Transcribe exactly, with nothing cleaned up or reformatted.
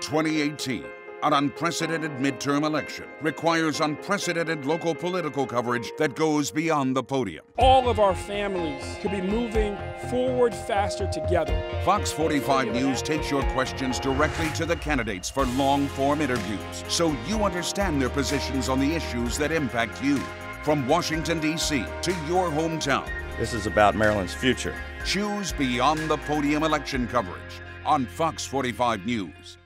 twenty eighteen, an unprecedented midterm election, requires unprecedented local political coverage that goes beyond the podium. All of our families could be moving forward faster together. Fox forty-five News takes your questions directly to the candidates for long-form interviews, so you understand their positions on the issues that impact you. From Washington, D C to your hometown. This is about Maryland's future. Choose Beyond the Podium election coverage on Fox forty-five News.